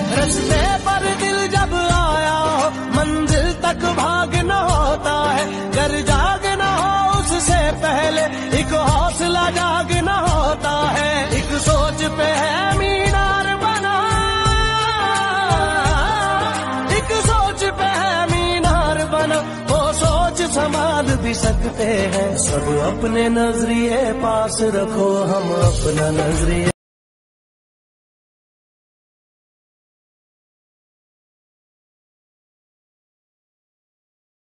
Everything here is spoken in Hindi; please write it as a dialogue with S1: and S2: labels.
S1: रास्ते पर दिल जब आया हो, मंजिल तक भागना होता है। घर जागना हो उससे पहले एक हौसला जागना होता है। एक सोच पे है मीनार बना, एक सोच पे है मीनार बना। वो सोच संभाल भी सकते हैं। सब अपने नजरिए पास रखो, हम अपना नजरिए